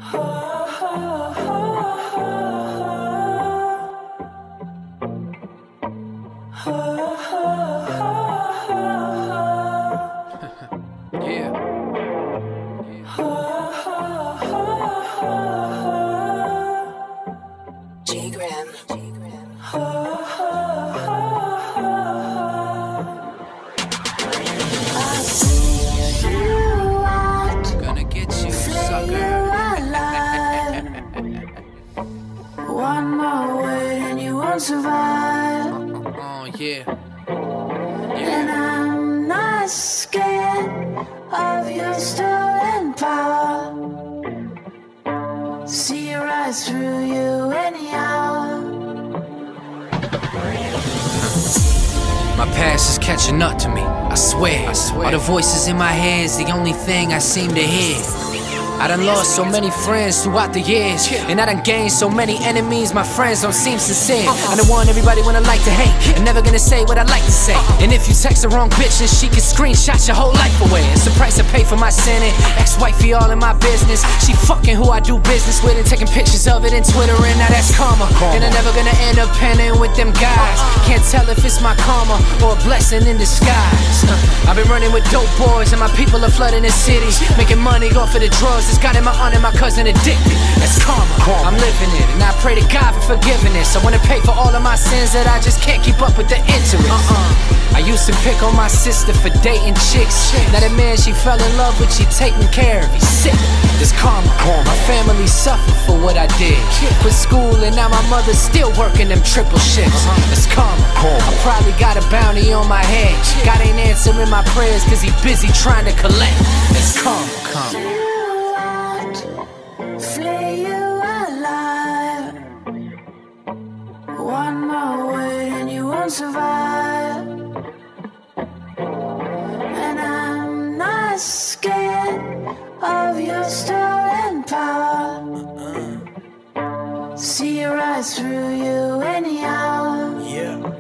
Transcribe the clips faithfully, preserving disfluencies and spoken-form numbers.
Gonna get you, sucker. One more word and you won't survive. Oh, yeah. And I'm not scared of your stolen power. See right through you anyhow. My past is catching up to me, I swear. I swear. All the voices in my head is the only thing I seem to hear. I done lost so many friends throughout the years, and I done gained so many enemies, my friends don't seem sincere. I'm the one everybody wanna like to hate, and never gonna say what I like to say. And if you text the wrong bitch, then she can screenshot your whole life away. It's the price I pay for my sinning. Ex-wifey all in my business, she fucking who I do business with and taking pictures of it and Twittering. Now that's karma, and I'm never gonna end up penning with them guys. Can't tell if it's my karma or a blessing in disguise. I've been running with dope boys, and my people are flooding the city, making money off of the drugs. It's got in my aunt and my cousin addicted. That's karma. I'm living it, and I pray to God for forgiveness. I wanna pay for all of my sins that I just can't keep up with the interest. Uh-uh. I used to pick on my sister for dating chicks. Now the man she fell in love with, she taking care of. He's sick. It's karma. My family suffered for what I did. Quit school and now my mother's still working them triple shifts. It's karma. I probably got a bounty on my head. God ain't answering my prayers cause he busy trying to collect. It's karma. Karma. Flay you alive. One more word and you won't survive. And I'm not scared of your stolen power. See right through you anyhow. Yeah.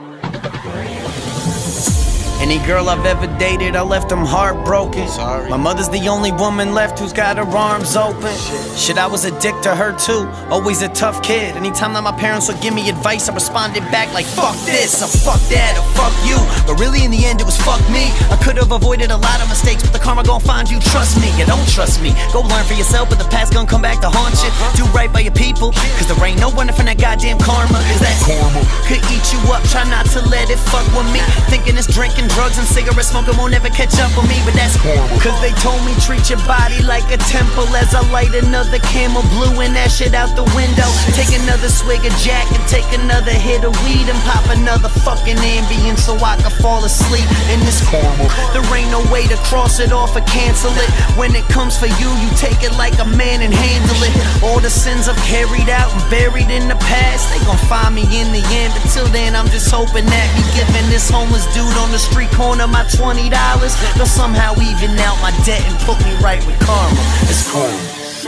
Any girl I've ever dated, I left them heartbroken. Sorry. My mother's the only woman left who's got her arms open. Shit. Shit, I was a dick to her too, always a tough kid. Anytime that my parents would give me advice, I responded back like fuck this, or fuck that, or fuck you. But really in the end it was fuck me. I could have avoided a lot of mistakes, but the karma gon' find you, trust me. You don't trust me, go learn for yourself, but the past gon' come back to haunt you. Do right by your people, cause there ain't no running from that goddamn karma. Is that karma? Could eat you up, try not to let it fuck with me. Thinking it's drinking, drugs and cigarette smoking won't ever catch up with me, but that's horrible. Cause they told me treat your body like a temple. As I light another Camel Blue and that shit out the window. Take another swig of Jack and take another hit of weed and pop another fucking Ambien so I can fall asleep in this karma. There ain't no way to cross it off or cancel it. When it comes for you, you take it like a man and handle it. All the sins I've carried out and buried in the past, they gon' find me in the end. But till then, I'm just hoping that me giving this homeless dude on the street corner my twenty dollars, they'll somehow even out my debt and put me right with karma. It's karma.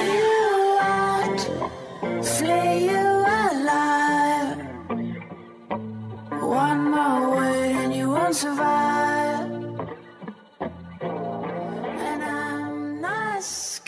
Flay you alive. One more word and you won't survive. And I'm not scared.